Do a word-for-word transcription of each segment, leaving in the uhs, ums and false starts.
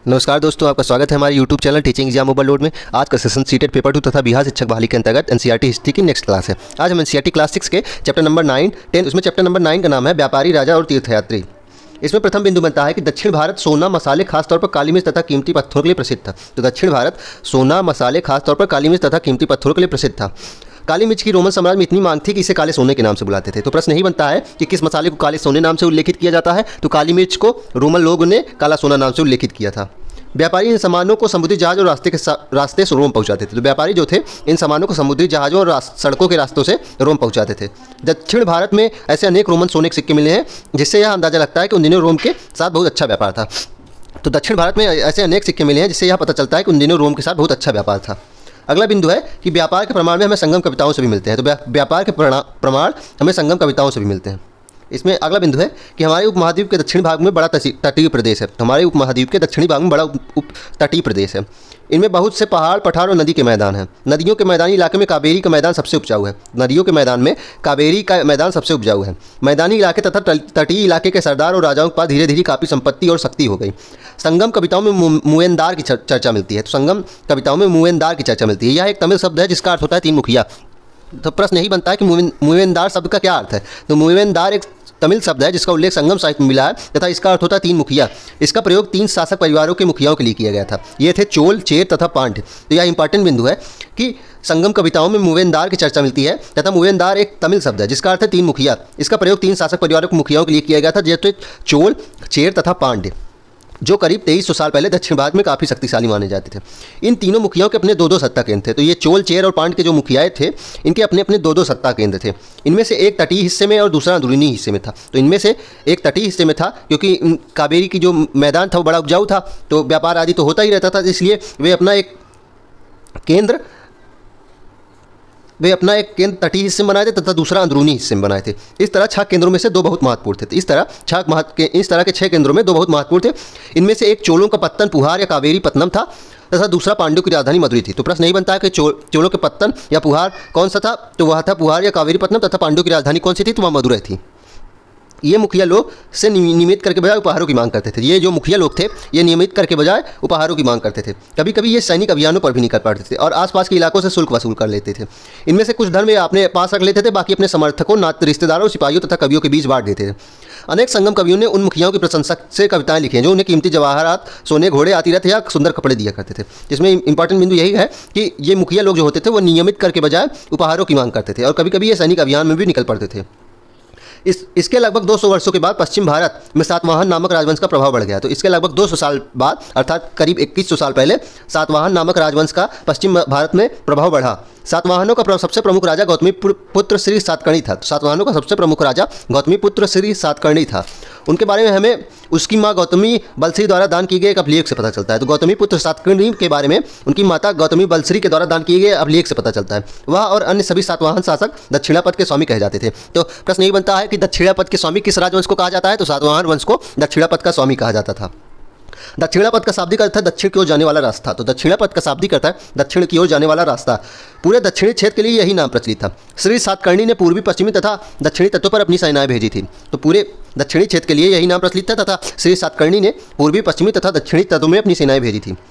नमस्कार दोस्तों, आपका स्वागत है हमारे YouTube channel teaching exam overload में। आज का सेशन सीटेट पेपर टू तथा बिहार शिक्षक बहाली के अंतर्गत एनसीईआरटी हिस्ट्री की नेक्स्ट क्लास है। आज हम एनसीईआरटी क्लास सिक्स के चैप्टर नंबर नाइन टेन उसमें चैप्टर नंबर नाइन का नाम है व्यापारी, राजा और तीर्थयात्री। इसमें प्रथम बिंदु बनता है कि दक्षिण भारत सोना, मसाले, खासतौर पर काली मिर्च तथा कीमती पत्थरों के लिए प्रसिद्ध था। तो दक्षिण भारत सोना, मसाले, खासतौर पर काली मिर्च तथा कीमती पत्थरों के लिए प्रसिद्ध था। काली मिर्च की रोमन साम्राज्य में इतनी मांग थी कि इसे काले सोने के नाम से बुलाते थे। तो प्रश्न यही बनता है कि किस मसाले को काले सोने नाम से उल्लेखित किया जाता है। तो काली मिर्च को रोमन लोगों ने काला सोना नाम से उल्लेखित किया था। व्यापारी इन सामानों को समुद्री जहाज और रास्ते के रास्ते से रोम पहुंचाते थे। तो व्यापारी जो थे इन सामानों को समुद्री जहाज़ों और सड़कों के रास्तों से रोम पहुंचाते थे। दक्षिण भारत में ऐसे अनेक रोमन सोने के सिक्के मिले हैं जिससे यह अंदाजा लगता है कि उन दिनों रोम के साथ बहुत अच्छा व्यापार था। तो दक्षिण भारत में ऐसे अनेक सिक्के मिले हैं जिससे यह पता चलता है कि उन दिनों रोम के साथ बहुत अच्छा व्यापार था। अगला बिंदु है कि व्यापार के प्रमाण में हमें संगम कविताओं से भी मिलते हैं। तो व्यापार के प्रमाण हमें संगम कविताओं से भी मिलते हैं। इसमें अगला बिंदु है कि हमारे उपमहाद्वीप के दक्षिणी भाग में बड़ा तटीय प्रदेश है। तो हमारे उपमहाद्वीप के दक्षिणी भाग में बड़ा उप तटीय प्रदेश है। इनमें बहुत से पहाड़, पठार और नदी के मैदान हैं। नदियों के मैदानी इलाके में कावेरी का मैदान सबसे उपजाऊ है। नदियों के मैदान में कावेरी का मैदान सबसे उपजाऊ है। मैदानी इलाके तथा तटीय इलाके के सरदार और राजाओं के पास धीरे धीरे काफ़ी संपत्ति और शक्ति हो गई। संगम कविताओं में मुएनदार की चर्चा मिलती है। तो संगम कविताओं में मुएनदार की चर्चा मिलती है। यह एक तमिल शब्द है जिसका अर्थ होता है तीन मुखिया। तो प्रश्न यही बनता है कि मुएनदार शब्द का क्या अर्थ है। तो मुएनदार एक तमिल शब्द है जिसका उल्लेख संगम साहित्य में मिला है तथा इसका अर्थ होता है तीन मुखिया। इसका प्रयोग तीन शासक परिवारों के मुखियाओं के लिए किया गया था। ये थे चोल, चेर तथा पांड्य। तो यह इंपॉर्टेंट बिंदु है कि संगम कविताओं में मुवेनदार की चर्चा मिलती है तथा मुवेनदार एक तमिल शब्द है जिसका अर्थ है तीन मुखिया। इसका प्रयोग तीन शासक परिवारों के मुखियाओं के लिए किया गया था, जैसे चोल, चेर तथा पांड्य, जो करीब तेईस सौ साल पहले दक्षिण भारत में काफ़ी शक्तिशाली माने जाते थे। इन तीनों मुखियाओं के अपने दो दो सत्ता केंद्र थे। तो ये चोल, चेर और पांड्य के जो मुखियाए थे इनके अपने अपने दो दो सत्ता केंद्र थे। इनमें से एक तटीय हिस्से में और दूसरा अंदरूनी हिस्से में था। तो इनमें से एक तटीय हिस्से में था क्योंकि कावेरी की जो मैदान था वो बड़ा उपजाऊ था, तो व्यापार आदि तो होता ही रहता था, इसलिए वे अपना एक केंद्र वे अपना एक केंद्र तटीय हिस्से में बनाए थे तथा दूसरा अंदरूनी हिस्से में बनाए थे। इस तरह छह केंद्रों में से दो बहुत महत्वपूर्ण थे। इस तरह छह महत्व इस तरह के छह केंद्रों में दो बहुत महत्वपूर्ण थे। इनमें से एक चोलों का पत्तन पुहार या कावेरी पत्तनम था तथा दूसरा पांड्यों की राजधानी मदुरै थी। तो प्रश्न नहीं बनता है कि चो, चोलों के पत्तन या पुहार कौन सा था। तो वह था पुहार या कावेरी पत्तनम तथा पांड्यों की राजधानी कौन सी थी। तो वह मदुरै थी। ये मुखिया लोग से नियमित करके बजाय उपहारों की मांग करते थे। ये जो मुखिया लोग थे ये नियमित करके बजाय उपहारों की मांग करते थे। कभी कभी ये सैनिक अभियानों पर भी निकल पड़ते थे और आसपास के इलाकों से शुल्क वसूल कर लेते थे। इनमें से कुछ धन वे अपने पास रख लेते थे, बाकी अपने समर्थकों, नाते, रिश्तेदारों, सिपाहियों तथा कवियों के बीच बांट देते थे। अनेक संगम कवियों ने उन मुखियाओं की प्रशंसा से कविताएं लिखी हैं जो उन्हें कीमती जवाहरात, सोने, घोड़े, आतिरथ या सुंदर कपड़े दिया करते थे। जिसमें इंपॉर्टेंट बिंदु यही है कि ये मुखिया लोग जो होते थे वो नियमित करके बजाय उपहारों की मांग करते थे और कभी कभी ये सैनिक अभियान में भी निकल पड़ते थे। इस इसके लगभग दो सौ वर्षों के बाद पश्चिम भारत में सातवाहन नामक राजवंश का प्रभाव बढ़ गया। तो इसके लगभग दो सौ साल बाद अर्थात करीब इक्कीस सौ साल पहले सातवाहन नामक राजवंश का पश्चिम भारत में प्रभाव बढ़ा। सातवाहनों का सबसे प्रमुख राजा गौतमी पुत्र श्री सातकर्णी था। तो सातवाहनों का सबसे प्रमुख राजा गौतमी पुत्र श्री सातकर्णी था। उनके बारे में हमें उसकी माँ गौतमी बलश्री द्वारा दान किए गए एक अभिलेख से पता चलता है। तो गौतमी पुत्र सातकर्णी के बारे में उनकी माता गौतमी बलश्री के द्वारा दान किए गए अभिलेख से पता चलता है। वह और अन्य सभी सातवाहन शासक दक्षिणापथ के स्वामी कहे जाते थे। तो प्रश्न यही बनता है कि दक्षिणापथ के स्वामी किस राजवंश को कहा जाता है। तो सातवाहन वंश को दक्षिणापथ का स्वामी कहा जाता था। दक्षिणापथ का शाब्दिक अर्थ है दक्षिण की ओर जाने वाला रास्ता। तो दक्षिणापथ का शाब्दिक अर्थ है दक्षिण की ओर जाने वाला रास्ता। पूरे दक्षिणी क्षेत्र के लिए यही नाम प्रचलित था। श्री सातकर्णी ने पूर्वी, पश्चिमी तथा दक्षिणी तत्वों पर अपनी सेनाएं भेजी थी। तो पूरे दक्षिणी क्षेत्र के लिए यही नाम प्रचलित था तथा श्री सातकर्णी ने पूर्वी, पश्चिमी तथा दक्षिणी तत्वों में अपनी सेनाएं भेजी थी।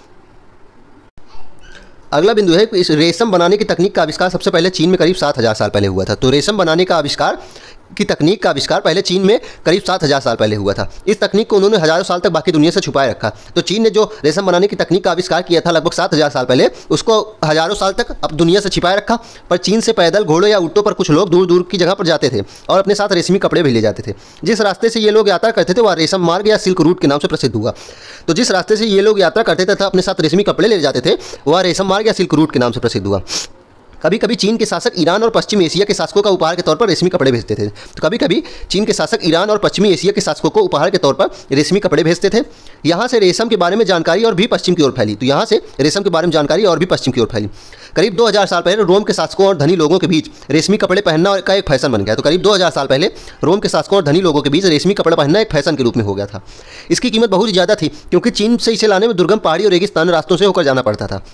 अगला बिंदु है कि इस रेशम बनाने की तकनीक का आविष्कार सबसे पहले चीन में करीब सात हज़ार साल पहले हुआ था। तो रेशम बनाने का आविष्कार की तकनीक का आविष्कार पहले चीन में करीब सात हज़ार साल पहले हुआ था। इस तकनीक को उन्होंने हज़ारों साल तक बाकी दुनिया से छुपाए रखा। तो चीन ने जो रेशम बनाने की तकनीक का आविष्कार किया था लगभग सात हज़ार साल पहले, उसको हज़ारों साल तक अब दुनिया से छिपाए रखा। पर चीन से पैदल, घोड़ों या ऊँटों पर कुछ लोग दूर दूर की जगह पर जाते थे और अपने साथ रेशमी कपड़े भी ले जाते थे। जिस रास्ते से ये लोग यात्रा करते थे वह रेशम मार्ग या सिल्क रूट के नाम से प्रसिद्ध हुआ। तो जिस रास्ते से ये लोग यात्रा करते थे तथा अपने साथ रेशमी कपड़े ले जाते थे वह रेशम मार्ग या सिल्क रूट के नाम से प्रसिद्ध हुआ। कभी कभी चीन के शासक ईरान और पश्चिम एशिया के शासकों का उपहार के तौर पर रेशमी कपड़े भेजते थे। तो कभी कभी चीन के शासक ईरान और पश्चिमी एशिया के शासकों को उपहार के तौर पर रेशमी कपड़े भेजते थे। यहाँ से रेशम के बारे में जानकारी और भी पश्चिम की ओर फैली। तो यहाँ से रेशम के बारे में जानकारी और भी पश्चिम की ओर फैली। करीब दो हज़ार साल पहले रोम के शासकों और धनी लोगों के बीच रेशमी कपड़े पहनना का एक फैशन बन गया। तो करीब दो हज़ार साल पहले रोम के शासकों और धनी लोगों के बीच रेशमी कपड़ा पहनना एक फैशन के रूप में हो गया था। इसकी कीमत बहुत ज़्यादा थी क्योंकि चीन से इसे लाने में दुर्गम पहाड़ी और रेगिस्तान रास्तों से होकर जाना पड़ता था।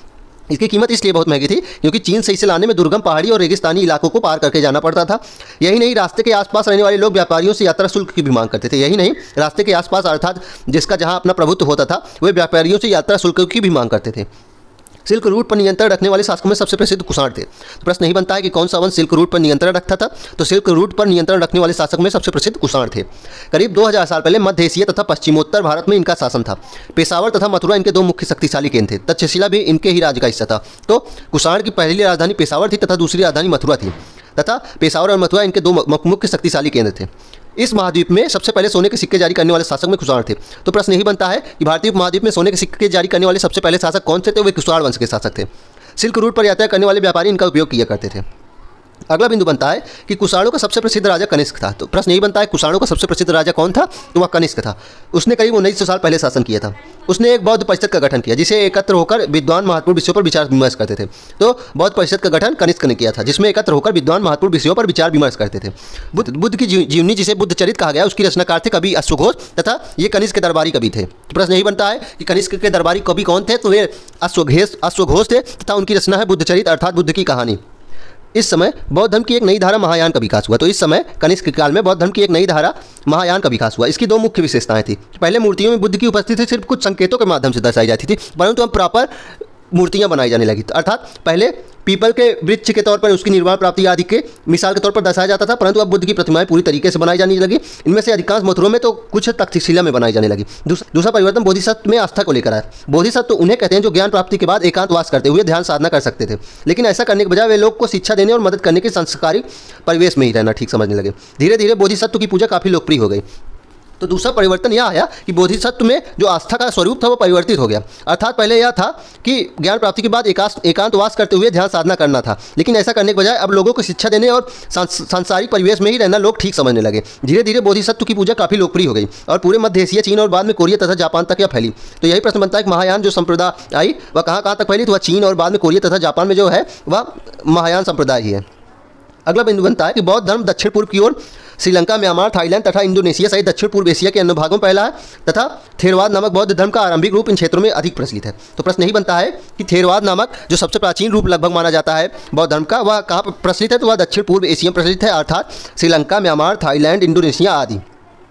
इसकी कीमत इसलिए बहुत महंगी थी क्योंकि चीन से इसे लाने में दुर्गम पहाड़ी और रेगिस्तानी इलाकों को पार करके जाना पड़ता था। यही नहीं, रास्ते के आसपास रहने वाले लोग व्यापारियों से यात्रा शुल्क की भी मांग करते थे। यही नहीं, रास्ते के आसपास अर्थात जिसका जहां अपना प्रभुत्व होता था वे व्यापारियों से यात्रा शुल्क की भी मांग करते थे। सिल्क रूट पर नियंत्रण रखने वाले शासकों में सबसे प्रसिद्ध कुषाण थे। तो प्रश्न नहीं बनता है कि कौन सा वंश सिल्क रूट पर नियंत्रण रखता था, तो सिल्क रूट पर नियंत्रण रखने वाले शासकों में सबसे प्रसिद्ध कुषाण थे। करीब दो हज़ार साल पहले मध्य एशिया तथा पश्चिमोत्तर भारत में इनका शासन था। पेशावर तथा मथुरा इनके दो मुख्य शक्तिशाली केंद्र थे। तक्षशिला भी इनके ही राज्य का हिस्सा था। तो कुषाण की पहली राजधानी पेशावर थी तथा दूसरी राजधानी मथुरा थी, तथा पेशावर और मथुरा इनके दो मुख्य शक्तिशाली केंद्र थे। इस महाद्वीप में सबसे पहले सोने के सिक्के जारी करने वाले शासक में कुषाण थे। तो प्रश्न यही बनता है कि भारतीय महाद्वीप में सोने के सिक्के जारी करने वाले सबसे पहले शासक कौन थे, तो वे कुषाण वंश के शासक थे। सिल्क रूट पर यात्रा करने वाले व्यापारी इनका उपयोग किया करते थे। अगला बिंदु बनता है कि कुषाणों का सबसे प्रसिद्ध राजा कनिष्क था। तो प्रश्न यही बनता है कुषाणों का सबसे प्रसिद्ध राजा कौन था, तो वह कनिष्क था। उसने करीब उन्नीस सौ साल पहले शासन किया था। उसने एक बौद्ध परिषद का गठन किया जिसे एकत्र होकर विद्वान महत्वपूर्ण विषयों पर विचार विमर्श करते थे। तो बौद्ध परिषद का गठन कनिष्क ने किया था जिसमें एकत्र होकर विद्वान महत्वपूर्ण विषयों पर विचार विमर्श करते थे। बुद्ध बुद्ध की जीवनी जिसे बुद्ध चरित कहा गया, उसकी रचनाकार थे कवि अश्वघोष तथा ये कनिष्क के दरबारी कवि थे। तो प्रश्न यही बनता है कि कनिष्क के दरबारी कवि कौन थे, तो वे अश्वघोष अश्वघोष थे तथा उनकी रचना है बुद्ध चरित अर्थात बुद्ध की कहानी। इस समय बौद्ध धर्म की एक नई धारा महायान का विकास हुआ। तो इस समय कनिष्क काल में बौद्ध धर्म की एक नई धारा महायान का विकास हुआ। इसकी दो मुख्य विशेषताएं थी। पहले मूर्तियों में बुद्ध की उपस्थिति सिर्फ कुछ संकेतों के माध्यम से दर्शाई जाती थी, परंतु अब प्रॉपर मूर्तियां बनाई जाने लगी। अर्थात पहले पीपल के वृक्ष के तौर पर उसकी निर्माण प्राप्ति आदि के मिसाल के तौर पर दर्शाया जाता था, परंतु अब बुद्ध की प्रतिमाएं पूरी तरीके से बनाई जाने लगी। इनमें से अधिकांश मथुरा में तो कुछ तक्षशिला में बनाई जाने लगी। दूसरा परिवर्तन बोधिसत्व में आस्था को लेकर आया। बोधिसत्व उन्हें कहते हैं जो ज्ञान प्राप्ति के बाद एकांतवास करते हुए ध्यान साधना कर सकते थे, लेकिन ऐसा करने के बजाय वे लोग को शिक्षा देने और मदद करने के संस्कारी परिवेश में ही रहना ठीक समझने लगे। धीरे धीरे बोधिसत्व की पूजा काफ़ी लोकप्रिय हो गई। तो दूसरा परिवर्तन यह आया कि बोधिसत्व में जो आस्था का स्वरूप था वो परिवर्तित हो गया। अर्थात पहले यह था कि ज्ञान प्राप्ति के बाद एकांतवास करते हुए ध्यान साधना करना था, लेकिन ऐसा करने के बजाय अब लोगों को शिक्षा देने और सांसारिक परिवेश में ही रहना लोग ठीक समझने लगे। धीरे धीरे बोधिसत्व की पूजा काफ़ी लोकप्रिय हो गई और पूरे मध्य एशिया, चीन और बाद में कोरिया तथा जापान तक यह फैली। तो यही प्रश्न बनता है कि महायान जो संप्रदाय आई वह कहाँ कहाँ तक फैली, तो वह चीन और बाद में कोरिया तथा जापान में जो है वह महायान संप्रदाय ही है। अगला बिंदु बनता है कि बौद्ध धर्म दक्षिण पूर्व की ओर श्रीलंका, म्यांमार, थाईलैंड तथा इंडोनेशिया सहित दक्षिण पूर्व एशिया के अन्य भागों में फैला है तथा थेरवाद नामक बौद्ध धर्म का आरंभिक रूप इन क्षेत्रों में अधिक प्रचलित है। तो प्रश्न यही बनता है कि थेरवाद नामक जो सबसे प्राचीन रूप लगभग माना जाता है बौद्ध धर्म का, वह कहाँ पर प्रचलित है, तो वह दक्षिण पूर्व एशिया में प्रचलित है, अर्थात श्रीलंका, म्यांमार, थाईलैंड, इंडोनेशिया आदि।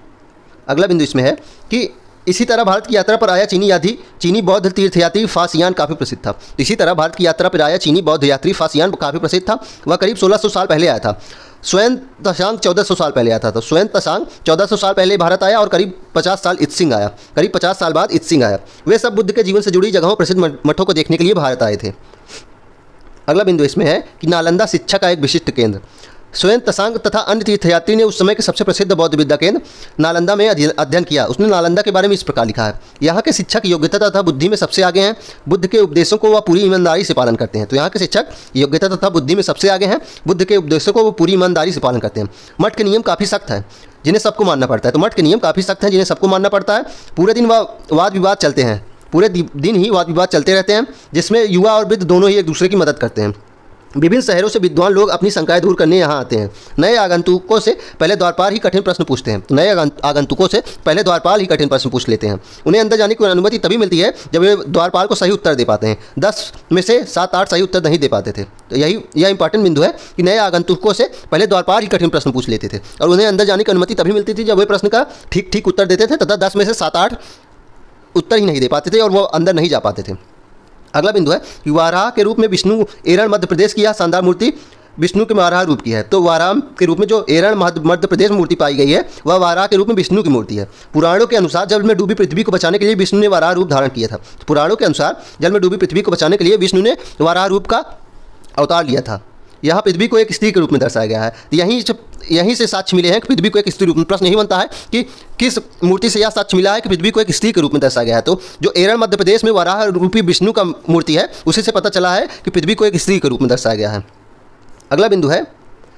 अगला बिंदु इसमें है कि इसी तरह भारत की यात्रा पर आया चीनी यात्री चीनी बौद्ध तीर्थयात्री फासियान काफ़ी प्रसिद्ध था। इसी तरह भारत की यात्रा पर आया चीनी बौद्ध यात्री फासियान काफ़ी प्रसिद्ध था। वह करीब सोलह सौ साल पहले आया था। स्वयं तशांग चौदह सौ साल पहले आया था। तो स्वयं तशांग चौदह सौ साल पहले भारत आया और करीब पचास साल इत्सिंग आया। करीब पचास साल बाद इत्सिंग आया। वे सब बुद्ध के जीवन से जुड़ी जगहों, प्रसिद्ध मठों को देखने के लिए भारत आए थे। अगला बिंदु इसमें है कि नालंदा शिक्षा का एक विशिष्ट केंद्र। स्वयं तशांग तथा अन्य तीर्थयात्री ने उस समय के सबसे प्रसिद्ध बौद्ध विद्या केंद्र नालंदा में अध्ययन किया। उसने नालंदा के बारे में इस प्रकार लिखा है, यहाँ के शिक्षक योग्यता तथा बुद्धि में सबसे आगे हैं। बुद्ध के उपदेशों को वह पूरी ईमानदारी से पालन करते हैं। तो यहाँ के शिक्षक योग्यता तथा बुद्धि में सबसे आगे हैं। बुद्ध के उपदेशों को वो पूरी ईमानदारी से पालन करते हैं। मठ के नियम काफ़ी सख्त हैं जिन्हें सबको मानना पड़ता है। तो मठ के नियम काफ़ी सख्त हैं जिन्हें सबको मानना पड़ता है। पूरे दिन वह वाद विवाद चलते हैं पूरे दिन ही वाद विवाद चलते रहते हैं, जिसमें युवा और वृद्ध दोनों ही एक दूसरे की मदद करते हैं। विभिन्न शहरों से विद्वान लोग अपनी शंकाएं दूर करने यहाँ आते हैं। नए आगंतुकों से पहले द्वारपाल ही कठिन प्रश्न पूछते हैं। तो नए आगंतुकों से पहले द्वारपाल ही कठिन प्रश्न पूछ लेते हैं। उन्हें अंदर जाने की अनुमति तभी मिलती है जब वे द्वारपाल को सही उत्तर दे पाते हैं। दस में से सात आठ सही उत्तर नहीं दे पाते थे। तो यही यह इंपॉर्टेंट बिंदु है कि नए आगंतुकों से पहले द्वारपाल ही कठिन प्रश्न पूछ लेते थे और उन्हें अंदर जाने की अनुमति तभी मिलती थी जब वे प्रश्न का ठीक ठीक उत्तर देते थे तथा दस में से सात आठ उत्तर ही नहीं दे पाते थे और वो अंदर नहीं जा पाते थे। अगला बिंदु है कि वाराह के रूप में विष्णु एरण मध्य प्रदेश की यह शानदार मूर्ति विष्णु के वाराह रूप की है। तो वाराह के रूप में जो एरण मध्य प्रदेश में मूर्ति पाई गई है वह वाराह के रूप में विष्णु की मूर्ति है। पुराणों के अनुसार जल में डूबी पृथ्वी को बचाने के लिए विष्णु ने वाराह रूप धारण किया था। पुराणों के अनुसार जल में डूबी पृथ्वी को बचाने के लिए विष्णु ने वाराह रूप का अवतार लिया था। यहाँ पृथ्वी को एक स्त्री के रूप में दर्शाया गया है। यहीं यहीं से साक्ष्य मिले हैं कि पृथ्वी को एक स्त्री रूप में। प्रश्न यही बनता है कि किस मूर्ति से यह साक्ष्य मिला है कि पृथ्वी को एक स्त्री के रूप में दर्शाया गया है। तो जो एरण मध्य प्रदेश में वराह रूपी विष्णु का मूर्ति है उसी से पता चला है कि पृथ्वी को एक स्त्री के रूप में दर्शाया गया है। अगला बिंदु है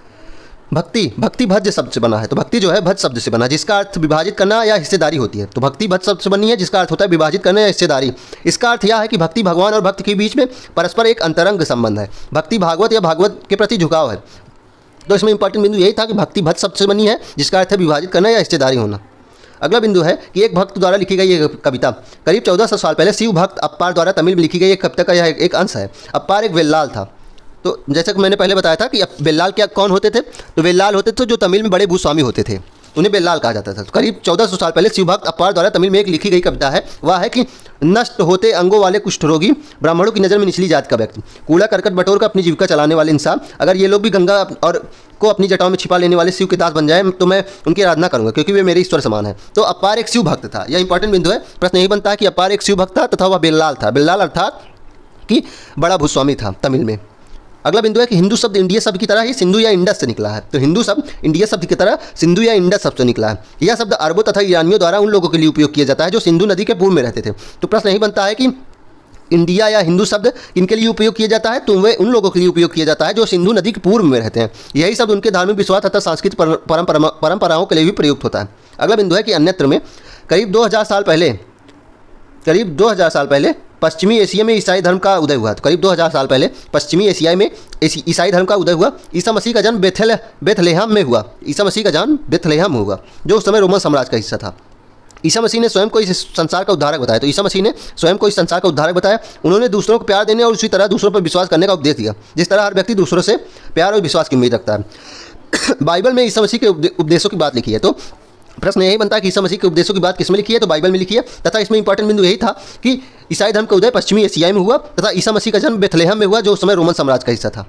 भक्ति। भक्ति भज्य शब्द से बना है। तो भक्ति जो है भज्य शब्द से बना है जिसका अर्थ विभाजित करना या हिस्सेदारी होती है। तो भक्ति भज्य शब्द से बनी है जिसका अर्थ होता है विभाजित करना या हिस्सेदारी। इसका अर्थ यह है कि भक्ति भगवान और भक्त के बीच में परस्पर एक अंतरंग संबंध है। भक्ति भागवत या भागवत के प्रति झुकाव है। तो इसमें इंपॉर्टेंट बिंदु यही था कि भक्ति भज्य शब्द से बनी है जिसका अर्थ है विभाजित करना या हिस्सेदारी होना। अगला बिंदु है कि एक भक्त द्वारा लिखी गई एक कविता करीब चौदह सौ साल पहले शिव भक्त अप्पार द्वारा तमिल में लिखी गई एक कविता का यह एक अंश है। अप्पार एक वेल्लाल था। तो जैसा कि मैंने पहले बताया था कि वेल्लाल क्या कौन होते थे, तो वेल्लाल होते थे जो तमिल में बड़े भूस्वामी होते थे, उन्हें वेल्लाल कहा जाता था। तो करीब चौदह सौ साल पहले शिव भक्त अप्पार द्वारा तमिल में एक लिखी गई कविता है, वह है कि नष्ट होते अंगों वाले कुष्ठ रोगी, ब्राह्मणों की नज़र में निचली जात का व्यक्ति, कूड़ा करकट बटोर कर अपनी जीविका चलाने वाले इंसान, अगर ये लोग भी गंगा और को अपनी जटाओं में छिपा लेने वाले शिव के दास बन जाए तो मैं उनकी आराधना करूंगा, क्योंकि वे मेरे ईश्वर समान है। तो अप्पार एक शिव भक्त था। यह इंपॉर्टेंट बिंदु है। प्रश्न यही बनता है कि अप्पार एक शिव भक्त था तथा वह वेल्लाल था। वेल्लाल अर्थात कि बड़ा भूस्वामी था तमिल में। अगला बिंदु है कि हिंदू शब्द इंडिया शब्द की तरह ही सिंधु या इंडस से निकला है। तो हिंदू शब्द इंडिया शब्द की तरह सिंधु या इंडस शब्द से निकला है। यह शब्द अरबों तथा ईरानियों द्वारा उन लोगों के लिए उपयोग किया जाता है जो सिंधु नदी के पूर्व में रहते थे। तो प्रश्न यही बनता है कि इंडिया या हिंदू शब्द इनके लिए उपयोग किया जाता है, तो वे उन लोगों के लिए उपयोग किया जाता है जो सिंधु नदी के पूर्व में रहते हैं। यही शब्द उनके धार्मिक विश्वास तथा सांस्कृतिक परंपरा परंपराओं के लिए भी प्रयुक्त होता है। अगला बिंदु है कि अन्यत्र में करीब दो हज़ार साल पहले करीब दो हज़ार साल पहले पश्चिमी एशिया में ईसाई धर्म का उदय हुआ। तो करीब दो हज़ार साल पहले पश्चिमी एशिया में ईसाई धर्म का उदय हुआ। ईसा मसीह का जन्म बेथल बेथलेहम में हुआ। ईसा मसीह का जन्म बेथलेहम में हुआ, जो उस समय रोमन साम्राज्य का हिस्सा था। ईसा मसीह ने स्वयं को इस संसार का उद्धारक बताया। तो ईसा मसीह ने स्वयं को इस संसार का उद्धारक बताया। उन्होंने दूसरों को प्यार देने और उसी तरह दूसरों पर विश्वास करने का उपदेश दिया, जिस तरह हर व्यक्ति दूसरों से प्यार और विश्वास की उम्मीद रखता है। बाइबल में ईसा मसीह के उपदेशों की बात लिखी है। तो प्रश्न यही बनता है कि ईसा मसीह के उपदेशों की बात किसमें लिखी है, तो बाइबल में लिखी है। तथा इसमें इंपॉर्टेंट बिंदु यही था कि ईसाई धर्म का उदय पश्चिमी एशिया में हुआ तथा ईसा मसीह का जन्म बेथलेहम में हुआ, जो उस समय रोमन साम्राज्य का हिस्सा था।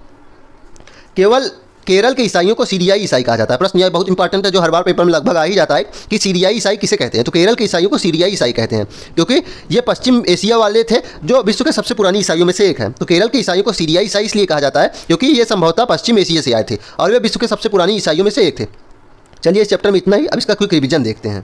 केवल केरल के ईसाइयों को सीरियाई ईसाई कहा जाता है। प्रश्न यह बहुत इंपॉर्टेंट है, जो हर बार पेपर में लगभग आ ही जाता है कि सीरियाई ईसाई किसे कहते हैं। तो केरल के ईसाइयों को सीरियाई ईसाई कहते हैं, क्योंकि ये पश्चिम एशिया वाले थे जो विश्व के सबसे पुरानी ईसाइयों में से एक है। तो केरल के ईसाइयों को सीरियाई ईसाई इसलिए कहा जाता है क्योंकि ये संभवतः पश्चिम एशिया से आए थे और वे विश्व के सबसे पुरानी ईसाइयों में से एक थे। चलिए इस चैप्टर में इतना ही। अब इसका क्विक रिवीजन देखते हैं।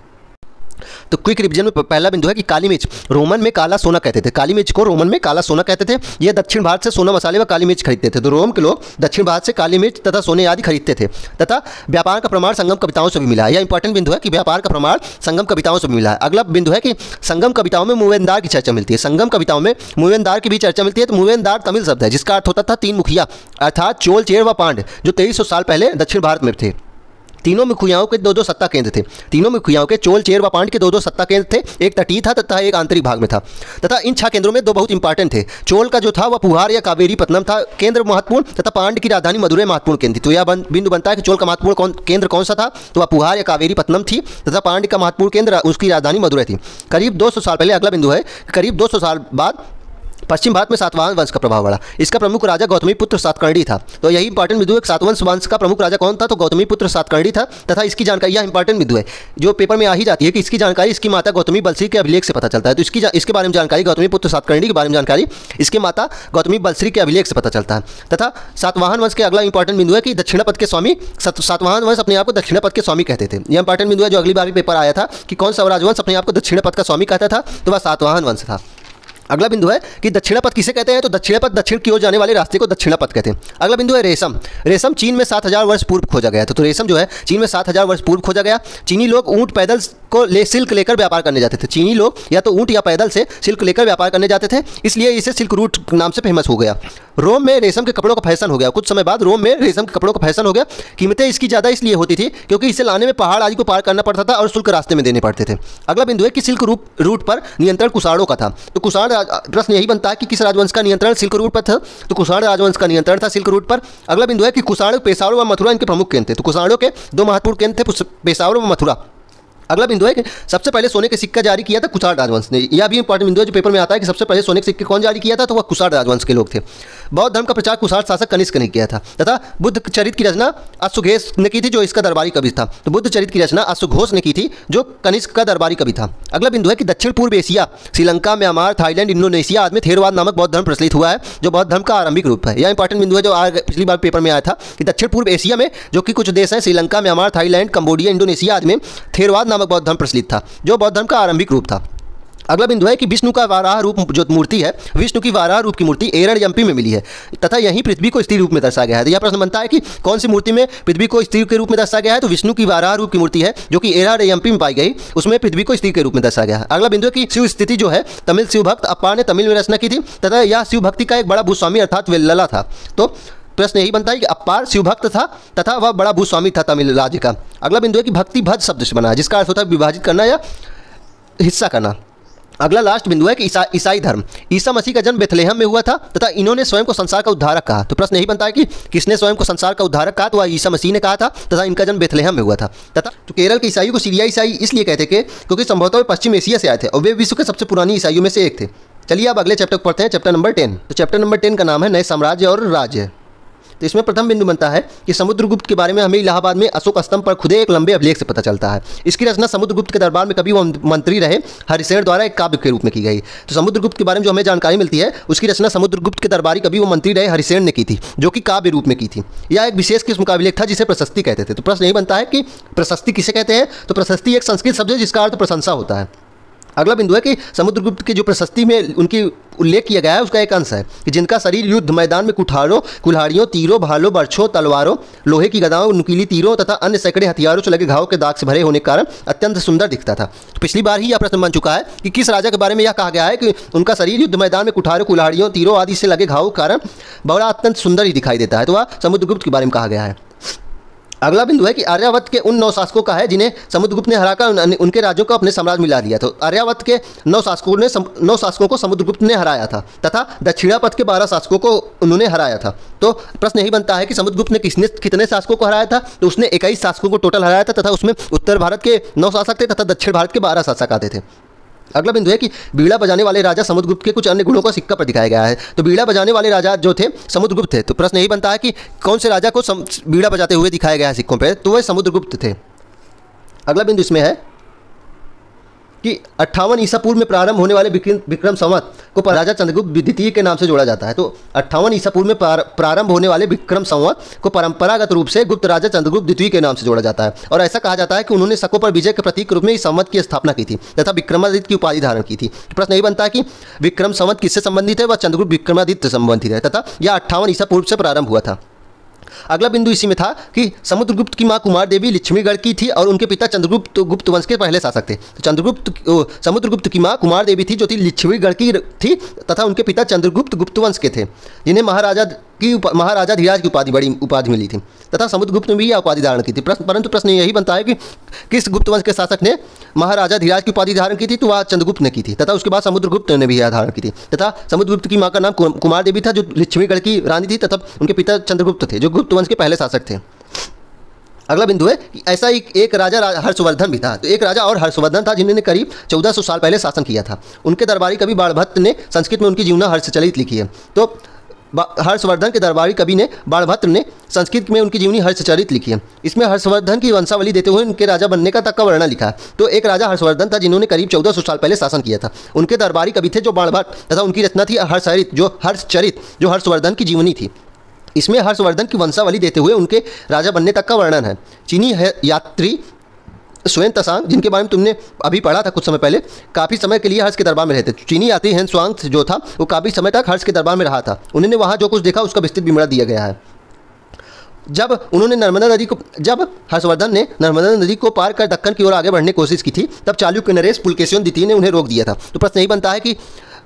तो क्विक रिवीजन में पहला बिंदु है कि काली मिर्च रोमन में काला सोना कहते थे। काली मिर्च को रोमन में काला सोना कहते थे। ये दक्षिण भारत से सोना मसाले व काली मिर्च खरीदते थे। तो रोम के लोग दक्षिण भारत से काली मिर्च तथा सोने आदि खरीदते थे। तथा व्यापार का प्रमाण संगम कविताओं से भी मिला है। यह इंपॉर्टेंट बिंदु है कि व्यापार का प्रमाण संगम कविताओं से भी मिला है। अगला बिंदु है कि संगम कविताओं में मुवेंदार की चर्चा मिलती है। संगम कविताओं में मुवेंदार की भी चर्चा मिलती है। तो मुवेंदार तमिल शब्द है जिसका अर्थ होता था तीन मुखिया, अर्थात चोल, चेर व पांड, जो तेईस सौ साल पहले दक्षिण भारत में थे। तीनों मुखियाओं के दो दो सत्ता केंद्र थे। तीनों मुखियाओं के चोल, चेर व पांड के दो दो सत्ता केंद्र थे। एक तटीय था तथा एक आंतरिक भाग में था। तथा इन छह केंद्रों में दो बहुत इंपॉर्टेंट थे। चोल का जो था वह पुहार या कावेरी पत्तनम था केंद्र महत्वपूर्ण, तथा पांड की राजधानी मदुरै महत्वपूर्ण केंद्र थी। तो यह बिंदु बनता है कि चोल का महत्वपूर्ण कौन केंद्र कौन सा था, तो वह पुहार या कावेरी पत्तनम थी, तथा पांड का महत्वपूर्ण केंद्र उसकी राजधानी मदुरै थी। करीब दो सौ साल पहले अगला बिंदु है करीब दो सौ साल बाद पश्चिम भारत में सातवाहन वंश का प्रभाव बढ़ा। इसका प्रमुख राजा गौतमी पुत्र सातकर्णी था। तो यही इंपॉर्टेंट बिंदु है। सातवाहन वंश का प्रमुख राजा कौन था, तो गौतमी पुत्र सातकर्णी था। तथा इसकी जानकारी, यह इंपॉर्टेंट बिंदु है जो पेपर में आ ही जाती है कि इसकी जानकारी इसकी माता गौतमी बलश्री के अभिलेख से पता चलता है। तो इसकी इसके बारे में जानकारी, गौतमी पुत्र सातकर्णी के बारे में जानकारी इसके माता गौतमी बलश्री के अभिलेख से पता चलता है। तथा सातवाहन वंश के अगला इंपॉर्टेंट बिंदु है कि दक्षिणापथ के स्वामी, सातवाहन वंश अपने आप को दक्षिणापथ के स्वामी कहते थे। यह इंपॉर्टेंट बिंदु है जो अगली बार भी पेपर आया था कि कौन सा राजवंश अपने आप को दक्षिणापथ का स्वामी कहता था, तो वह सातवाहन वंश था। अगला बिंदु है कि दक्षिणापथ किसे कहते हैं, तो दक्षिणापथ दक्षिण की ओर जाने वाले रास्ते को दक्षिणापथ कहते हैं। अगला बिंदु है रेशम। रेशम चीन में सात हज़ार वर्ष पूर्व खोजा गया था। तो रेशम जो है चीन में सात हज़ार वर्ष पूर्व खोजा गया। चीनी लोग ऊँट पैदल को ले सिल्क लेकर व्यापार करने जाते थे। चीनी लोग या तो ऊँट या पैदल से सिल्क लेकर व्यापार करने जाते थे, इसलिए इसे सिल्क रूट नाम से फेमस हो गया। रोम में रेशम के कपड़ों का फैशन हो गया। कुछ समय बाद रोम में रेशम के कपड़ों का फैशन हो गया। कीमतें इसकी ज़्यादा इसलिए होती थी क्योंकि इसे लाने में पहाड़ आदि को पार करना पड़ता था और शुल्क रास्ते में देने पड़ते थे। अगला बिंदु है कि सिल्क रूट पर नियंत्रण कुषाणों का था। तो कुषाण प्रश्न यही बनता है कि किस राजवंश का नियंत्रण सिल्क रूट पर था, तो कुषाण राजवंश का नियंत्रण था सिल्क रूट पर। अगला बिंदु है कि कुषाण, पेशावर व मथुरा इनके प्रमुख केंद्र थे। तो कुषाणों के दो महत्वपूर्ण केंद्र थे, पेशावर व मथुरा। अगला बिंदु है कि सबसे पहले सोने के सिक्का जारी किया था कुषाण राजवंश ने। यह भी इंपॉर्टेंट बिंदु है जो पेपर में आता है कि सबसे पहले सोने के सिक्के कौन जारी किया था, तो वह कुषाण राजवंश के लोग थे। बौद्ध धर्म का प्रचार कुषाण शासक कनिष्क ने किया था। तथा बुद्ध चरित की रचना अश्वघोष ने की थी, जो इसका दरबारी कवि था। तो बुद्ध चरित की रचना अश्वघोष ने की थी, जो कनिष्क का दरबारी कवि था। अगला बिंदु है कि दक्षिण पूर्व Asia, Sri Lanka, Myanmar, Thailand, Indonesia आदि में थेरवाद नामक बौद्ध धर्म प्रचलित हुआ है, जो बौद्ध धर्म का आरंभिक रूप है। यह इंपॉर्टेंट बिंदु है जो पिछली बार पेपर में आया था कि दक्षिण पूर्व एशिया में जो कि कुछ देश हैं, Sri Lanka, Myanmar, Thailand, Cambodia, Indonesia आदि में थेरवाद नामक बौद्ध धर्म प्रचलित था, जो बौद्ध धर्म का आरंभिक रूप था। अगला बिंदु है कि विष्णु का वाराह रूप जो मूर्ति है, विष्णु की वाराह रूप की मूर्ति एरण एमपी में मिली है तथा यहीं पृथ्वी को स्त्री रूप में दर्शाया गया है। तो यह प्रश्न बनता है कि कौन सी मूर्ति में पृथ्वी को स्त्री के रूप में दर्शाया गया है, तो विष्णु की वाराह रूप की मूर्ति है जो कि एरण एमपी में पाई गई, उसमें पृथ्वी को स्त्री के रूप में दर्शाया गया है। अगला बिंदु है कि शिव स्थिति जो है तमिल शिव भक्त अप्पार ने तमिल में रचना की थी तथा यह शिव भक्ति का एक बड़ा भूस्वामी अर्थात वेल्लला था। तो प्रश्न यही बनता है कि अपार शिवभक्त था तथा वह बड़ा भूस्वामी था तमिल राज्य का। अगला बिंदु है कि भक्ति भज शब्द से बना है, जिसका अर्थ होता है विभाजित करना या हिस्सा करना। अगला लास्ट बिंदु है कि ईसा ईसाई धर्म, ईसा मसीह का जन्म बेथलेहम में हुआ था तथा इन्होंने स्वयं को संसार का उद्धारक कहा। तो प्रश्न यही बनता है कि किसने स्वयं को संसार का उद्धारक कहा, तो वह ईसा मसीह ने कहा था तथा इनका जन्म बेथलेहम में हुआ था। तथा तो केरल के ईसाइयों को सीरिया ईसाई इसलिए कहते थे क्योंकि संभवतः वे पश्चिम एशिया से आए थे और वे विश्व के सबसे पुरानी ईसाइयों में से एक थे। चलिए अब अगले चैप्टर पढ़ते हैं, चैप्टर नंबर टेन। तो चैप्टर नंबर टेन का नाम है नए साम्राज्य और राज्य। तो इसमें प्रथम बिंदु बनता है कि समुद्रगुप्त के बारे में हमें इलाहाबाद में अशोक स्तंभ पर खुदे एक लंबे अभिलेख से पता चलता है। इसकी रचना समुद्रगुप्त के दरबार में कभी वो मंत्री रहे हरिसेन द्वारा एक काव्य के रूप में की गई। तो समुद्रगुप्त के बारे में जो हमें जानकारी मिलती है उसकी रचना समुद्रगुप्त के दरबारी कभी वो मंत्री रहे हरिसेन ने की थी, जो कि काव्य रूप में की थी। यह एक विशेष किस्म का अभिलेख था जिसे प्रशस्ति कहते थे। तो प्रश्न यही बनता है कि प्रशस्ति किसे कहते हैं, तो प्रशस्ति एक संस्कृत शब्द है जिसका अर्थ प्रशंसा होता है। अगला बिंदु है कि समुद्रगुप्त की जो प्रशस्ति में उनकी उल्लेख किया गया है उसका एक अंश है कि जिनका शरीर युद्ध मैदान में कुठारों, कुल्हाड़ियों, तीरों, भालों, बर्छों, तलवारों, लोहे की गदाओं, नुकीली तीरों तथा अन्य सैकड़े हथियारों से लगे घावों के दाग से भरे होने के कारण अत्यंत सुंदर दिखता था। तो पिछली बार ही यह प्रश्न बन चुका है कि किस राजा के बारे में यह कहा गया है कि उनका शरीर युद्ध मैदान में कुठारों, कुल्हाड़ियों, तीरों आदि से लगे घावों के कारण बड़ा अत्यंत सुंदर ही दिखाई देता है। तो वह समुद्रगुप्त के बारे में कहा गया है। अगला बिंदु है कि आर्यावर्त के उन नौ शासकों का है जिन्हें समुद्रगुप्त ने हराकर उन, उनके राज्यों को अपने साम्राज्य में ला दिया। तो आर्यावर्त के नौ शासकों ने नौ शासकों को समुद्रगुप्त ने हराया था तथा दक्षिणापथ के बारह शासकों को उन्होंने हराया था। तो प्रश्न यही बनता है कि समुद्रगुप्त ने किसने कितने शासकों को हराया था, तो उसने इक्कीस शासकों को टोटल हराया था तथा उसमें उत्तर भारत के नौ शासक थे तथा दक्षिण भारत के बारह शासक आते थे। अगला बिंदु है कि बीड़ा बजाने वाले राजा समुद्रगुप्त के कुछ अन्य गुणों को सिक्का पर दिखाया गया है। तो बीड़ा बजाने वाले राजा जो थे समुद्रगुप्त थे। तो प्रश्न यही बनता है कि कौन से राजा को बीड़ा बजाते हुए दिखाया गया है सिक्कों पर, तो वह समुद्रगुप्त थे। अगला बिंदु इसमें है कि अट्ठावन ईसा पूर्व में प्रारंभ होने वाले विक्रम विक्रम संवत को राजा चंद्रगुप्त द्वितीय के नाम से जोड़ा जाता है। तो अट्ठावन ईसा पूर्व में प्रारंभ होने वाले विक्रम संवत को परंपरागत रूप से गुप्त राजा चंद्रगुप्त द्वितीय के नाम से जोड़ा जाता है और ऐसा कहा जाता है कि उन्होंने शकों पर विजय के प्रतीक के रूप में इस संवत की स्थापना की थी तथा विक्रमादित्य की उपाधि धारण की थी। तो प्रश्न यही बनता है कि विक्रम संवत किससे संबंधित है, वह चंद्रगुप्त विक्रमादित्य संबंधित है तथा यह अट्ठावन ईसा पूर्व से प्रारंभ हुआ था। अगला बिंदु इसी में था कि समुद्रगुप्त की मां कुमार देवी लक्ष्मीगढ़ की थी और उनके पिता चंद्रगुप्त गुप्त वंश के पहले शासक थे। तो चंद्रगुप्त समुद्रगुप्त की मां कुमार देवी थी जो थी लक्ष्मीगढ़ की थी तथा उनके पिता चंद्रगुप्त गुप्त वंश के थे जिन्हें महाराजा की महाराजा धीराज की उपाधि बड़ी उपाधि मिली थी तथा समुद्रगुप्त ने भी यह उपाधि धारण की थी। प्रश्न परंतु प्रश्न यही बनता है कि किस गुप्त वंश के शासक ने महाराजा धीराज की उपाधि धारण की थी, तो वह चंद्रगुप्त ने की थी तथा उसके बाद समुद्रगुप्त ने भी यह धारण की थी तथा समुद्रगुप्त की मां का नाम कुमार देवी था जो लक्ष्मीगढ़ की रानी थी तथा उनके पिता चंद्रगुप्त थे जो गुप्त वंश के पहले शासक थे। अगला बिंदु है कि ऐसा एक, एक राजा रा, हर्षवर्धन भी था। तो एक राजा और हर्षवर्धन था जिन्होंने करीब चौदह सौ साल पहले शासन किया था। उनके दरबारी कवि बाणभट्ट ने संस्कृत में उनकी जीवना हर्षचलित लिखी है। तो हर्षवर्धन के दरबारी कवि ने बाणभट्ट ने संस्कृत में उनकी जीवनी हर्षचरित लिखी है। इसमें हर्षवर्धन की वंशावली देते हुए उनके राजा बनने का तक का वर्णन लिखा है। तो एक राजा हर्षवर्धन था जिन्होंने करीब चौदह सौ साल पहले शासन किया था। उनके दरबारी कवि थे जो बाणभट्ट तथा उनकी रचना थी हर्षचरित जो हर्षचरित जो हर्षवर्धन की जीवनी थी। इसमें हर्षवर्धन की वंशावली देते हुए उनके राजा बनने तक का वर्णन है। चीनी यात्री स्वयं तसांग जिनके बारे में तुमने अभी पढ़ा था कुछ समय पहले, काफ़ी समय के लिए हर्ष के दरबार में रहते। चीनी यात्री हेन स्वांग जो था वो काफ़ी समय तक हर्ष के दरबार में रहा था। उन्होंने वहाँ जो कुछ देखा उसका विस्तृत विवरण दिया गया है। जब उन्होंने नर्मदा नदी को जब हर्षवर्धन ने नर्मदा नदी को पार कर दक्कन की ओर आगे बढ़ने की कोशिश की थी तब चालुक्य नरेश पुलकेशिन द्वितीय ने उन्हें रोक दिया था। तो प्रश्न यही बनता है कि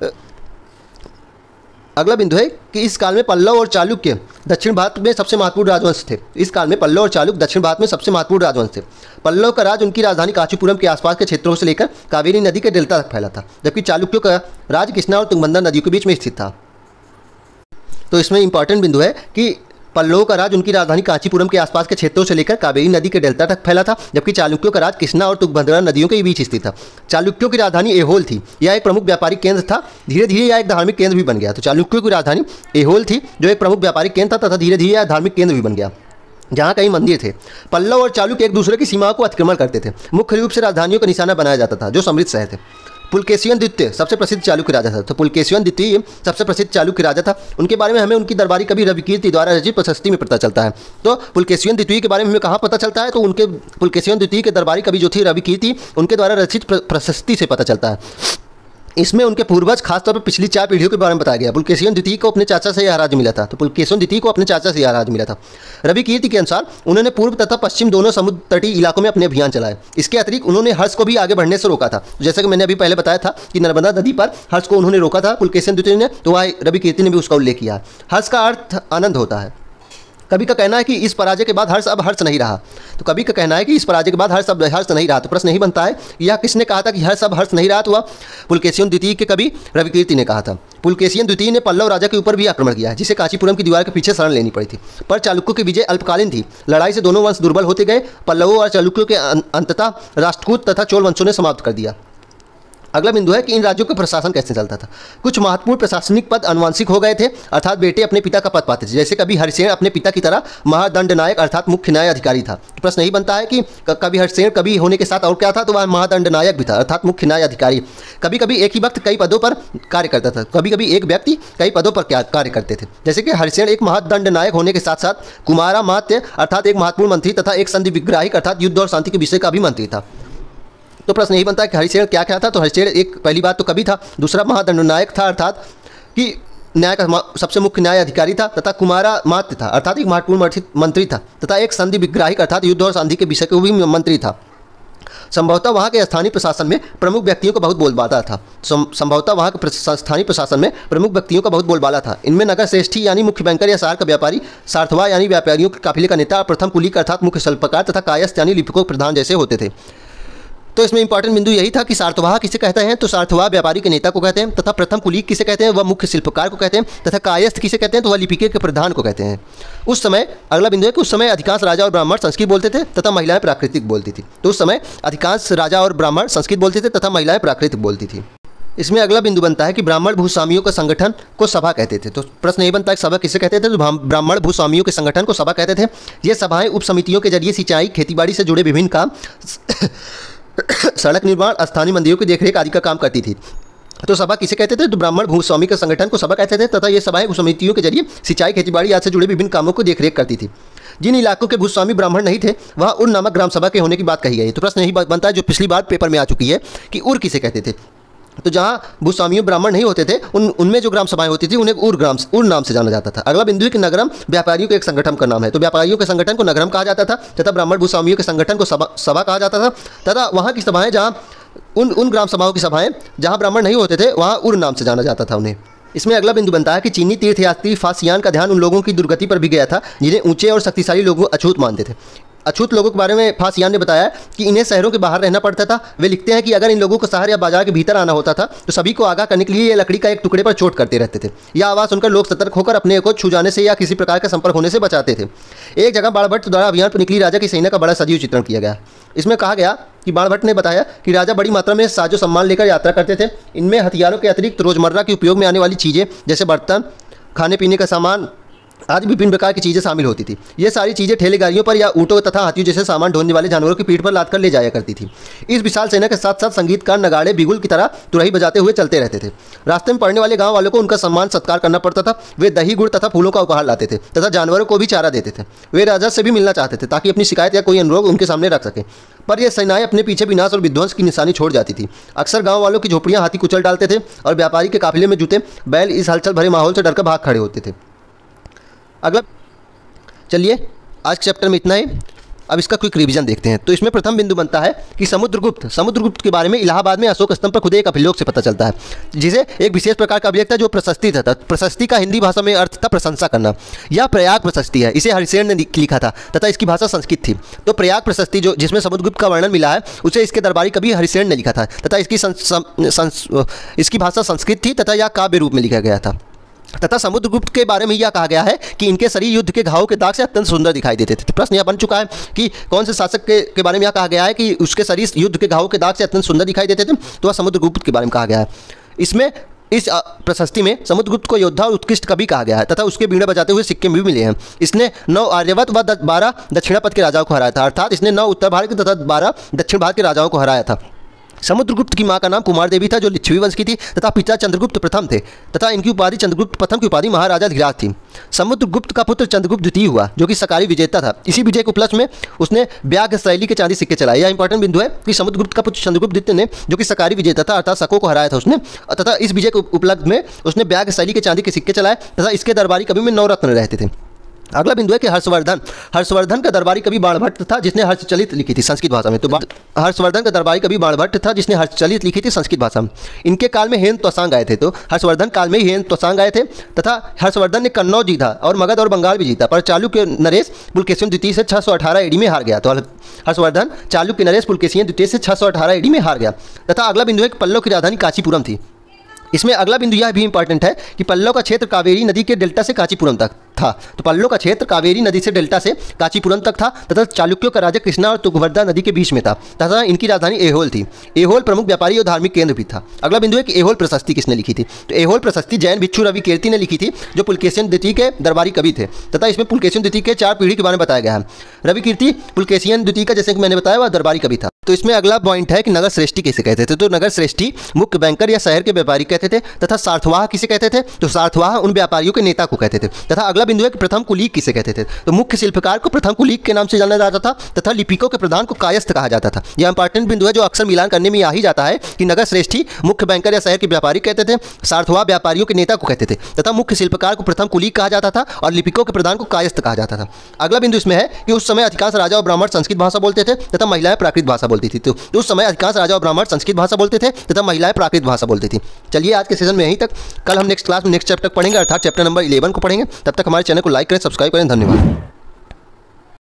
अगला बिंदु है कि इस काल में पल्लव और चालुक्य दक्षिण भारत में सबसे महत्वपूर्ण राजवंश थे। इस काल में पल्लव और चालुक्य दक्षिण भारत में सबसे महत्वपूर्ण राजवंश थे। पल्लव का राज उनकी राजधानी कांचीपुरम के आसपास के क्षेत्रों से लेकर कावेरी नदी के डेल्टा तक फैला था, जबकि चालुक्यों का राज कृष्णा और तुंगभद्रा नदियों के बीच में स्थित था। तो इसमें इंपॉर्टेंट बिंदु है कि पल्लवों का राज उनकी राजधानी कांचीपुरम के आसपास के क्षेत्रों से लेकर कावेरी नदी के डेल्टा तक फैला था, जबकि चालुक्यों का राज कृष्णा और तुंगभद्रा नदियों के बीच स्थित था। चालुक्यों की राजधानी एहोल थी। यह एक प्रमुख व्यापारिक केंद्र था। धीरे धीरे यह एक धार्मिक केंद्र भी बन गया। तो चालुक्यों की राजधानी एहोल थी जो एक प्रमुख व्यापारिक केंद्र था तथा धीरे धीरे यह धार्मिक केंद्र भी बन गया जहाँ कई मंदिर थे। पल्लव और चालुक्य एक दूसरे की सीमाओं को अतिक्रमण करते थे। मुख्य रूप से राजधानियों का निशाना बनाया जाता था जो समृद्ध शहर थे। पुलकेशिन द्वितीय सबसे प्रसिद्ध चालुक्य राजा था। तो पुलकेशिन द्वितीय सबसे प्रसिद्ध चालुक्य राजा था। उनके बारे में हमें उनकी दरबारी कवि रविकीर्ति द्वारा रचित प्रशस्ति में पता चलता है। तो पुलकेशिन द्वितीय के बारे में हमें कहाँ पता चलता है, तो उनके पुलकेशिन द्वितीय के दरबारी कवि जो थी रविकीर्ति उनके द्वारा रचित प्रशस्ति से पता चलता है। इसमें उनके पूर्वज खासतौर पर पिछली चार पीढ़ियों के बारे में बताया गया। पुलकेशिन द्वितीय को अपने चाचा से यह राज्य मिला था। तो पुलकेशिन द्वितीय को अपने चाचा से यह राज्य मिला था। रविकीर्ति के अनुसार उन्होंने पूर्व तथा पश्चिम दोनों समुद्र तटीय इलाकों में अपने अभियान चलाए। इसके अतिरिक्त उन्होंने हर्ष को भी आगे बढ़ने से रोका था। जैसा कि मैंने अभी पहले बताया था कि नर्मदा नदी पर हर्ष को उन्होंने रोका था पुलकेशिन द्वितीय ने, तो वह रविकीर्ति ने भी उसका उल्लेख किया। हर्ष का अर्थ आनंद होता है। कवि का कहना है कि इस पराजय के बाद हर्ष अब हर्ष नहीं रहा। तो कवि का कहना है कि इस पराजय के बाद हर्ष अब हर्ष नहीं रहा। तो प्रश्न यही बनता है यह किसने कहा था कि हर्ष अब हर्ष नहीं रहा? तो वह पुलकेशिन द्वितीय के कवि रविकीर्ति ने कहा था। पुलकेशिन द्वितीय ने पल्लव राजा के ऊपर भी आक्रमण किया, जिसे कांचीपुरम की दीवार के पीछे शरण लेनी पड़ी थी। पर चालुक्यों की विजय अल्पकालीन थी। लड़ाई से दोनों वंश दुर्बल होते गए। पल्लवों और चालुक्यों के अंततः राष्ट्रकूट तथा चोल वंशों ने समाप्त कर दिया। अगला बिंदु है कि इन राज्यों का प्रशासन कैसे चलता था। कुछ महत्वपूर्ण प्रशासनिक पद अनुवांशिक हो गए थे, अर्थात बेटे अपने पिता का पद पाते थे। जैसे कवि हरिसेन अपने पिता की तरह महादंडनायक अर्थात मुख्य न्याय अधिकारी था। तो प्रश्न यही बनता है कि कवि हरिसेन कवि होने के साथ और क्या था? तो वह महादंडनायक भी था, अर्थात मुख्य न्याय अधिकारी। कभी कभी एक ही वक्त कई पदों पर कार्य करता था। कभी कभी एक व्यक्ति कई पदों पर कार्य करते थे। जैसे कि हरिसेन एक महादंडनायक होने के साथ साथ कुमारा मात्य अर्थात एक महत्वपूर्ण मंत्री तथा एक संधि विग्राहिक अर्थात युद्ध और शांति के विषय का भी मंत्री था। तो प्रश्न यही बनता है कि हरिसेन क्या क्या था? तो हरिसेन एक पहली बात तो कवि था, दूसरा महादंडनायक था अर्थात कि न्याय का सबसे मुख्य न्याय अधिकारी था, तथा कुमारा मात्य था अर्थात एक महत्वपूर्ण मंत्री था, तथा एक संधि विग्राहिक अर्थात युद्ध और शांति के विषय के भी मंत्री था। संभवतः वहाँ के स्थानीय प्रशासन में प्रमुख व्यक्तियों का बहुत बोलबाला था। संभवतः वहाँ के स्थानीय प्रशासन में प्रमुख व्यक्तियों का बहुत बोलबाला था। इनमें नगर श्रेष्ठी यानी मुख्य बैंकर या शहर का व्यापारी, सार्थवा यानी व्यापारियों के काफिले का नेता, प्रथम कुलीक अर्थात मुख्य शिल्पकार तथा कायस्थ यानी लिपिकों प्रधान जैसे होते थे। तो इसमें इंपॉर्टेंट बिंदु यही था कि सार्थवाह किसे कहते हैं? तो सार्थवाह व्यापारी के नेता को कहते हैं, तथा प्रथम कुलीक किसे कहते हैं? वह मुख्य शिल्पकार को कहते हैं, तथा कायस्थ किसे कहते हैं? तो वह लिपिके के प्रधान को कहते हैं। उस समय अगला बिंदु है कि उस समय अधिकांश राजा और ब्राह्मण संस्कृत बोलते थे तथा महिलाएं प्राकृतिक बोलती थी। तो उस समय अधिकांश राजा और ब्राह्मण संस्कृत बोलते थे तथा महिलाएं प्राकृतिक बोलती थी। इसमें अगला बिंदु बनता है कि ब्राह्मण भूस्वामियों का संगठन को सभा कहते थे। तो प्रश्न यही बनता है कि सभा किसे कहते थे? तो ब्राह्मण भूस्वामियों के संगठन को सभा कहते थे। ये सभाएं उप समितियों के जरिए सिंचाई, खेतीबाड़ी से जुड़े विभिन्न काम, सड़क निर्माण, स्थानीय मंदिरों की देखरेख आदि का काम करती थी। तो सभा किसे कहते थे? तो ब्राह्मण भूस्वामी के संगठन को सभा कहते थे, तथा ये सभाएं उप समितियों के जरिए सिंचाई, खेतीबाड़ी आदि से जुड़े विभिन्न कामों को देखरेख करती थी। जिन इलाकों के भूस्वामी ब्राह्मण नहीं थे वहाँ उर नामक ग्राम सभा के होने की बात कही गई है। तो प्रश्न यही बनता है जो पिछली बार पेपर में आ चुकी है कि उर किसे कहते थे? तो जहाँ भूस्वामियों ब्राह्मण नहीं होते थे उन उनमें जो ग्राम सभाएं होती थी उन्हें उर ग्राम उर नाम से जाना जाता था। अगला बिंदु है कि नगरम व्यापारियों के एक संगठन का नाम है। तो व्यापारियों के संगठन को नगरम कहा जाता था, तथा ब्राह्मण भूस्वामियों के संगठन को सभा सभा कहा जाता था, तथा वहाँ की सभाएं जहाँ उन उन ग्राम सभाओं की सभाएं जहाँ ब्राह्मण नहीं होते थे वहाँ उर नाम से जाना जाता था उन्हें। इसमें अगला बिंदु बनता है कि चीनी तीर्थयात्री फासियान का ध्यान उन लोगों की दुर्गति पर भी गया था जिन्हें ऊंचे और शक्तिशाली लोगों अछूत मानते थे। अछूत लोगों के बारे में फासियान ने बताया कि इन्हें शहरों के बाहर रहना पड़ता था। वे लिखते हैं कि अगर इन लोगों को शहर या बाजार के भीतर आना होता था तो सभी को आगाह करने के लिए ये लकड़ी का एक टुकड़े पर चोट करते रहते थे। यह आवाज़ सुनकर लोग सतर्क होकर अपने को छू जाने से या किसी प्रकार का संपर्क होने से बचाते थे। एक जगह बाणभट्ट द्वारा अभियान पर निकली राजा की सेना का बड़ा सजीव चित्रण किया गया। इसमें कहा गया कि बाणभट्ट ने बताया कि राजा बड़ी मात्रा में साजो सम्मान लेकर यात्रा करते थे। इनमें हथियारों के अतिरिक्त रोजमर्रा के उपयोग में आने वाली चीज़ें जैसे बर्तन, खाने पीने का सामान आदि विभिन्न प्रकार की चीज़ें शामिल होती थी। ये सारी चीज़ें ठेले गाड़ियों पर या ऊँटों तथा हाथियों जैसे सामान ढोने वाले जानवरों की पीठ पर लाद कर ले जाया करती थी। इस विशाल सेना के साथ साथ संगीतकार नगाड़े बिगुल की तरह तुरही बजाते हुए चलते रहते थे। रास्ते में पड़ने वाले गाँव वालों को उनका सम्मान सत्कार करना पड़ता था। वे दही गुड़ तथा फूलों का उपहार लाते थे तथा जानवरों को भी चारा देते थे। वे राजा से भी मिलना चाहते थे ताकि अपनी शिकायत या कोई अनुरोध उनके सामने रख सकें, पर यह सेनाएं अपने पीछे विनाश और विध्वंस की निशानी छोड़ जाती थी। अक्सर गाँव वालों की झोपड़ियाँ हाथी कुचल डालते थे और व्यापारी के काफिले में जुटे बैल इस हलचल भरे माहौल से डरकर भाग खड़े होते थे। अगला चलिए आज के चैप्टर में इतना ही। अब इसका क्विक रिवीजन देखते हैं। तो इसमें प्रथम बिंदु बनता है कि समुद्रगुप्त समुद्रगुप्त के बारे में इलाहाबाद में अशोक स्तंभ पर खुदे एक अभिलेख से पता चलता है, जिसे एक विशेष प्रकार का अभिलेख था जो प्रशस्ति था। प्रशस्ति का हिंदी भाषा में अर्थ था प्रशंसा करना। यह प्रयाग प्रशस्ति है। इसे हरिसेन ने लिखा था तथा इसकी भाषा संस्कृत थी। तो प्रयाग प्रशस्ति जो जिसमें समुद्रगुप्त का वर्णन मिला है उसे इसके दरबारी कवि हरिसेन ने लिखा था तथा इसकी इसकी भाषा संस्कृत थी तथा यह काव्य रूप में लिखा गया था। तथा समुद्रगुप्त के बारे में यह कहा गया है कि इनके शरीर युद्ध के घावों के दाग से अत्यंत सुंदर दिखाई देते थे। तो प्रश्न यह बन चुका है कि कौन से शासक के, के बारे में यह कहा गया है कि उसके शरीर युद्ध के घावों के दाग से अत्यंत सुंदर दिखाई देते थे? तो वह समुद्रगुप्त के बारे में कहा गया है। इसमें इस प्रशस्ति में समुद्रगुप्त को योद्धा और उत्कृष्ट कवि कहा गया है तथा उसके बीड़ा बजाते हुए सिक्के भी मिले हैं। इसने नौ आर्यवत व बारह दक्षिणापथ के राजाओं को हराया था, अर्थात इसने नौ उत्तर भारत तथा बारह दक्षिण भारत के राजाओं को हराया था। समुद्रगुप्त की मां का नाम कुमार देवी था जो लिच्छवी वंश की थी तथा पिता चंद्रगुप्त प्रथम थे तथा इनकी उपाधि चंद्रगुप्त प्रथम की उपाधि महाराजा धीराज थी। समुद्रगुप्त का पुत्र चंद्रगुप्त द्वितीय हुआ जो कि सकारी विजेता था। इसी विजय के उपलक्ष्य में उसने व्याघ्र शैली के चांदी सिक्के चलाए। यह इंपॉर्टेंट बिंदु है कि समुद्रगुप्त का पुत्र चंद्रगुप्त द्वितीय ने जो कि सकारी विजेता था अर्थात शकों को हराया था उसने, तथा इस विजय के उपलक्ष्य में उसने व्याघ्र शैली के चांदी के सिक्के चलाए तथा इसके दरबारी कवि में नौ रत्न रहते थे। अगला बिंदु है कि हर्षवर्धन हर्षवर्धन का दरबारी कवि बाणभट्ट था जिसने हर्षचलित लिखी थी संस्कृत भाषा में। तो हर्षवर्धन का दरबारी कवि बाणभट्ट था जिसने हर्षचलित लिखी थी संस्कृत भाषा में। इनके काल में हेन त्वसांग आए थे, तो हर्षवर्धन काल में ही हेन त्वसांग आए थे तथा हर्षवर्धन ने कन्नौज जीता और मगध और बंगाल भी जीता, पर चालुक्य नरेश पुलकेशिन द्वितीय से छः सौ अठारह एडी में हार गया। तो हर्षवर्धन चालुक्य नरेश पुलकेशिन द्वितीय से छः सौ अठारह एडी में हार गया। तथा अगला बिंदु है कि पल्लव की राजधानी कांचीपुरम थी। इसमें अगला बिंदु यह भी इंपॉर्टेंट है कि पल्लव का क्षेत्र कावेरी नदी के डेल्टा से कांचीपुरम तक था। तो पल्लव का क्षेत्र कावेरी नदी से डेल्टा से कांचीपुरम तक था तथा चालुक्यों का राज्य कृष्णा और तुंगभद्रा नदी के बीच में था तथा इनकी राजधानी एहोल थी। एहोल प्रमुख व्यापारी और धार्मिक केंद्र भी था। अगला बिंदु है कि एहोल प्रशस्ति किसने लिखी थी। तो एहोल प्रशस्ति जैन भिक्षु रवि कीर्ति ने लिखी थी, जो पुलकेशिन द्वितीय के दरबारी कवि थे तथा इसमें पुलकेशिन द्वितीय के चार पीढ़ी के बारे में बताया गया है। रवि कीर्ति पुलकेशिन द्वितीय का, जैसे कि मैंने बताया, वह दरबारी कवि था। तो इसमें अगला पॉइंट है कि नगर श्रेष्ठी किसे कहते थे। तो नगर श्रेष्ठी मुख्य बैंकर या शहर के व्यापारी कहते थे तथा सार्थवाह किसे कहते थे। तो सार्थवाह उन व्यापारियों के नेता को कहते थे। तथा अगला बिंदु है कि प्रथम कुलीक किसे कहते थे। तो मुख्य शिल्पकार को प्रथम कुलीक के नाम से जाना जाता था तथा लिपिकों के प्रधान को कायस्थ कहा जाता था। यह इंपॉर्टेंट बिंदु है जो अक्सर मिलान करने में आ ही जाता है कि नगर श्रेष्ठी मुख्य बैंकर या शहर के व्यापारी कहते थे, सार्थवाह व्यापारियों के नेता को कहते थे तथा मुख्य शिल्पकार को प्रथम कुलीक कहा जाता था और लिपिकों के प्रधान को कायस्थ कहा जाता था। अगला बिंदु इसमें है कि उस समय अधिकांश राजा और ब्राह्मण संस्कृत भाषा बोलते थे तथा महिलाएं प्राकृत भाषा बोलती थी। तो उस समय अधिकांश राजा और ब्राह्मण संस्कृत भाषा बोलते थे तथा महिलाएं प्राकृत भाषा बोलती थी। चलिए आज के सेशन में यहीं तक। कल हम नेक्स्ट क्लास में नेक्स्ट चैप्टर पढ़ेंगे, अर्थात चैप्टर नंबर इलेवन को पढ़ेंगे। तब तक हमारे चैनल को लाइक करें, सब्सक्राइब करें। धन्यवाद।